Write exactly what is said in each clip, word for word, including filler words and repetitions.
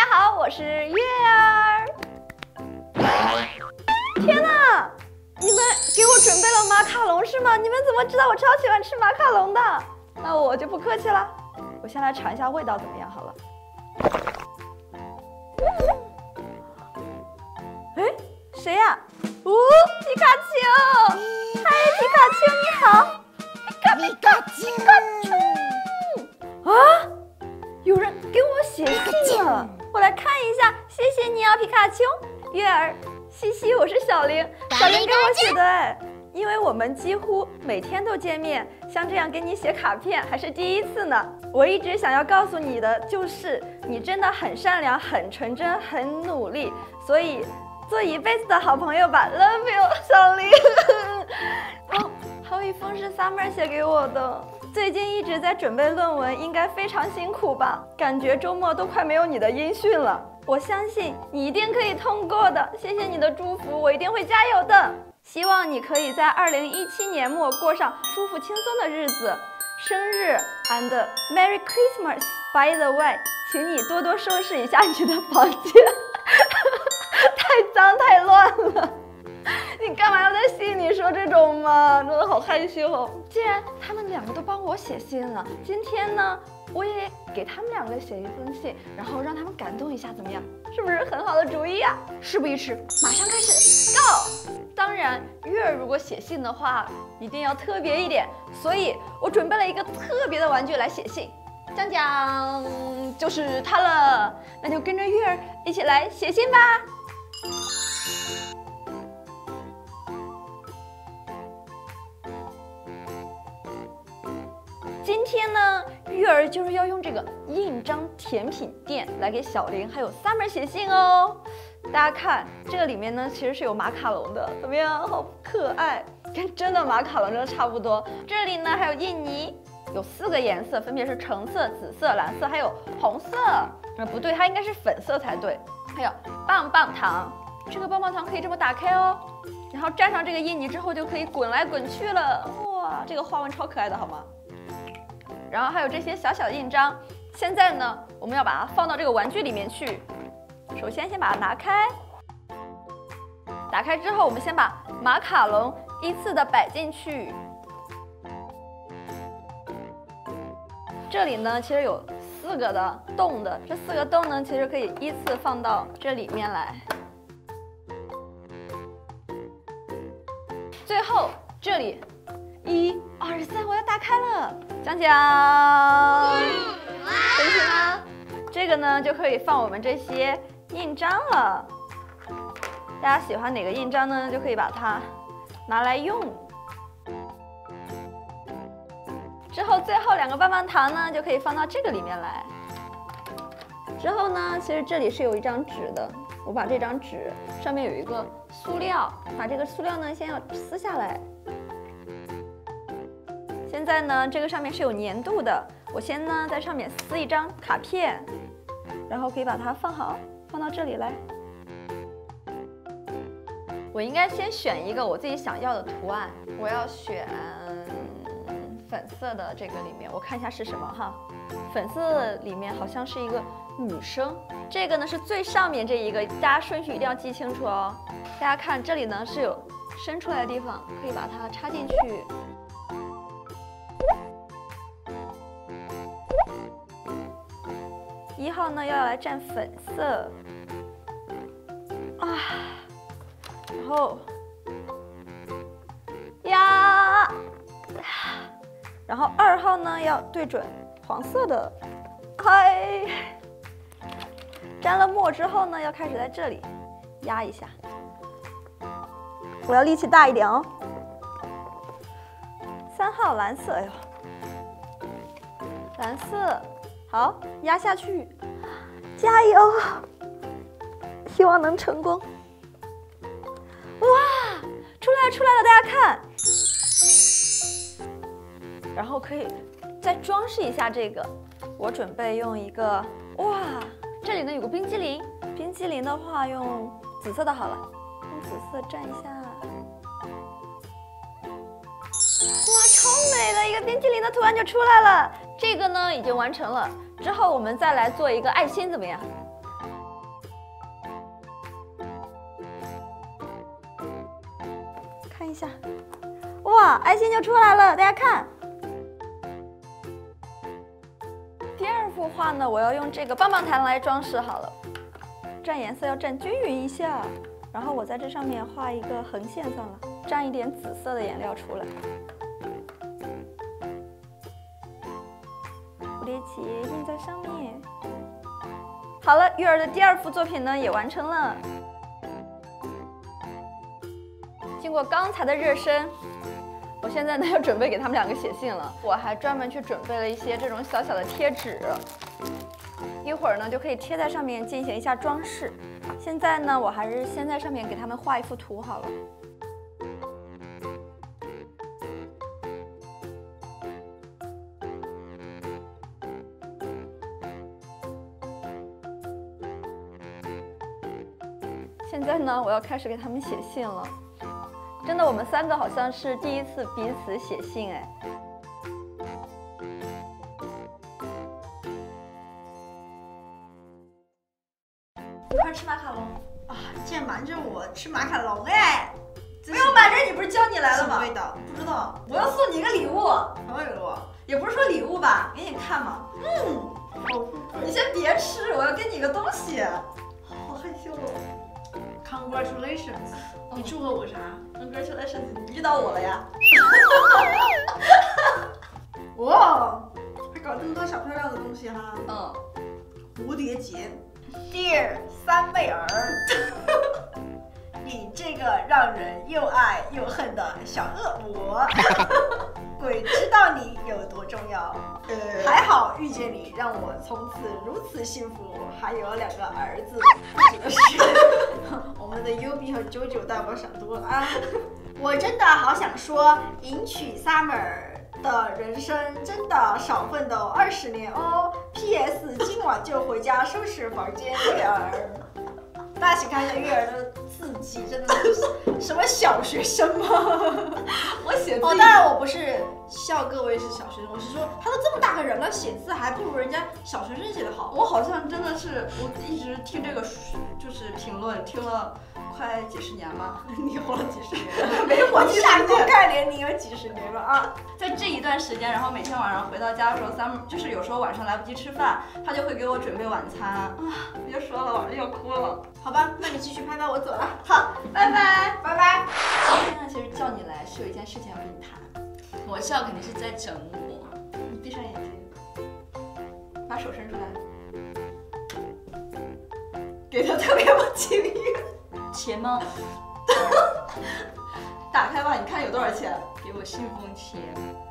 家好，我是月儿。天哪，你们给我准备了马卡龙是吗？你们怎么知道我超喜欢吃马卡龙的？那我就不客气了，我先来尝一下味道怎么样好了。哎，谁呀？哦，皮卡丘！嗨，皮卡丘你好！皮卡皮卡皮卡丘！啊，有人给我写信了，我来看一下。谢谢你啊，皮卡丘。月儿，西西，我是小玲，小玲给我写的哎。因为我们几乎每天都见面，像这样给你写卡片还是第一次呢。我一直想要告诉你的就是，你真的很善良、很纯真、很努力，所以做一辈子的好朋友吧 ，Love you， 小玲。哦，还有一封是 Summer 写给我的。最近一直在准备论文，应该非常辛苦吧？感觉周末都快没有你的音讯了。我相信你一定可以通过的，谢谢你的祝福，我一定会加油的。希望你可以在二零一七年末过上舒服轻松的日子。生日 and Merry Christmas。By the way， 请你多多收拾一下你的房间，太脏太乱了。你干嘛要在信里说这种嘛？真的好害羞哦。既然他们两个都帮我写信了，今天呢，我也给他们两个写一封信，然后让他们感动一下，怎么样？是不是很好的主意呀？事不宜迟，马上开始 ，Go！ 当然，月儿如果写信的话，一定要特别一点，所以我准备了一个特别的玩具来写信，讲讲就是它了。那就跟着月儿一起来写信吧。今天呢，月儿就是要用这个印章甜品店来给小玲还有 Summer 写信哦。大家看，这个里面呢其实是有马卡龙的，怎么样？好可爱，跟真的马卡龙真的差不多。这里呢还有印泥，有四个颜色，分别是橙色、紫色、蓝色，还有红色。呃，不对，它应该是粉色才对。还有棒棒糖，这个棒棒糖可以这么打开哦，然后蘸上这个印泥之后就可以滚来滚去了。哇，这个花纹超可爱的，好吗？然后还有这些小小的印章，现在呢，我们要把它放到这个玩具里面去。首先，先把它拿开。打开之后，我们先把马卡龙依次的摆进去。这里呢，其实有四个的洞的，这四个洞呢，其实可以依次放到这里面来。最后这里。一、二、三，我要打开了，讲讲，神奇吗？这个呢就可以放我们这些印章了。大家喜欢哪个印章呢？就可以把它拿来用。之后最后两个棒棒糖呢，就可以放到这个里面来。之后呢，其实这里是有一张纸的，我把这张纸上面有一个塑料，把这个塑料呢先要撕下来。现在呢，这个上面是有粘度的，我先呢在上面撕一张卡片，然后可以把它放好，放到这里来。我应该先选一个我自己想要的图案，我要选粉色的这个里面，我看一下是什么哈。粉色里面好像是一个女生，这个呢是最上面这一个，大家顺序一定要记清楚哦。大家看这里呢是有伸出来的地方，可以把它插进去。一号呢要来蘸粉色啊，然后呀，然后二号呢要对准黄色的，嗨，沾了墨之后呢，要开始在这里压一下，我要力气大一点哦。三号蓝色，哎呦，蓝色。好，压下去，加油！希望能成功。哇，出来了，出来了，大家看。然后可以再装饰一下这个，我准备用一个，哇，这里呢有个冰激凌，冰激凌的话用紫色的好了，用紫色蘸一下。哇，超美的一个冰淇淋的图案就出来了。这个呢已经完成了，之后我们再来做一个爱心，怎么样？ 哇，爱心就出来了，大家看。第二幅画呢，我要用这个棒棒糖来装饰好了，蘸颜色要蘸均匀一下，然后我在这上面画一个横线算了，蘸一点紫色的颜料出来。蝴蝶结印在上面。好了，育儿的第二幅作品呢也完成了。经过刚才的热身，我现在呢要准备给他们两个写信了。我还专门去准备了一些这种小小的贴纸，一会儿呢就可以贴在上面进行一下装饰。现在呢，我还是先在上面给他们画一幅图好了。现在呢，我要开始给他们写信了。真的，我们三个好像是第一次彼此写信哎。一块吃马卡龙啊！你竟然瞒着我吃马卡龙哎！ 没有瞒着你，不是叫你来了吗？ 什么味道？不知道。 我要送你一个礼物。 什么礼物？ 也不是说礼物吧，给你看嘛。嗯，你先别吃，我要给你个东西。好害羞哦。 Congratulations！ 你祝贺我啥 ？Congratulations！ 你遇到我了呀？ 哇，还搞这么多小漂亮的东西哈。 嗯。 蝴蝶结 ，Dear 三妹儿，你这个让人又爱又恨的小恶魔，鬼知道你有多重要。还好遇见你，让我从此如此幸福，还有两个儿子，不是我们的 U B 和九九大宝想多了啊！我真的好想说，迎娶 Summer 的人生真的少奋斗二十年哦。P S 今晚就回家收拾房间，月儿。大家请看一下月儿的字迹，真的是什么小学生吗？ 我写字哦，当然我不是笑各位是小学生，我是说他都这么大个人了，写字还不如人家小学生写的好。 我好像真的是，我一直听这个就是评论，听了快几十年了。 你活了几十年了？没有我傻锅盖脸，你有几十年了啊！ 在这一段时间，然后每天晚上回到家的时候 ，Summer 就是有时候晚上来不及吃饭，他就会给我准备晚餐啊。别说了，晚上要哭了。 好吧，那你继续拍吧，我走了。 好，拜拜， 拜拜。 今天呢，其实叫你来是有一件事情要跟你谈。 我笑肯定是在整我。 你闭上眼睛，把手伸出来，给他特别不情愿。 钱吗？ 打开吧，你看有多少钱？ 给我信封钱。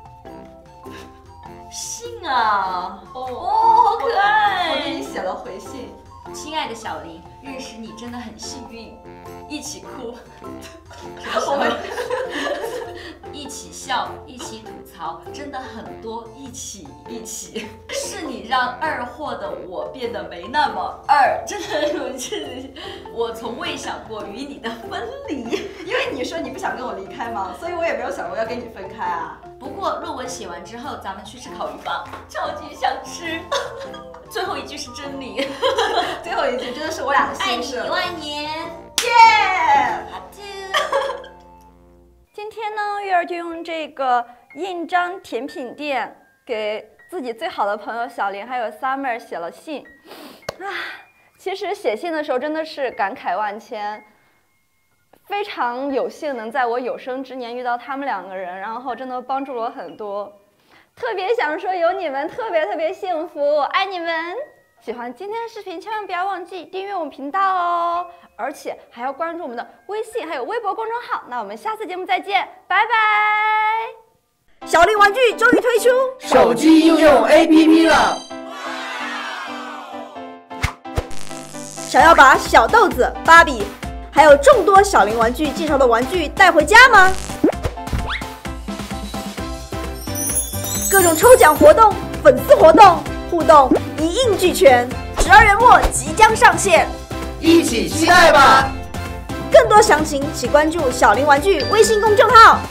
信啊！ 哦哦，好可爱！ 我给你写了回信。 亲爱的小林，认识你真的很幸运，一起哭， 我们一起笑，一起吐槽，真的很多，一起一起，是你让二货的我变得没那么二，真的如此。我从未想过与你的分离， 因为你说你不想跟我离开嘛，所以我也没有想过要跟你分开啊。 不过论文写完之后，咱们去吃烤鱼吧，超级想吃。最后一句是真理， 最后一句真的是我俩的心事。 爱你一万年， 耶！ 好的。 今天呢，月儿就用这个印章甜品店给自己最好的朋友小林还有 Summer 写了信。啊，其实写信的时候真的是感慨万千，非常有幸能在我有生之年遇到他们两个人，然后真的帮助了我很多。特别想说有你们特别特别幸福，爱你们！喜欢今天的视频千万不要忘记订阅我们频道哦，而且还要关注我们的微信还有微博公众号。那我们下次节目再见，拜拜！小林玩具终于推出手机应用 A P P 了。 想要把小豆子、芭比，还有众多小林玩具介绍的玩具带回家吗？各种抽奖活动、粉丝活动、互动一应俱全，十二月末即将上线， 一起期待吧！ 更多详情请关注小林玩具微信公众号。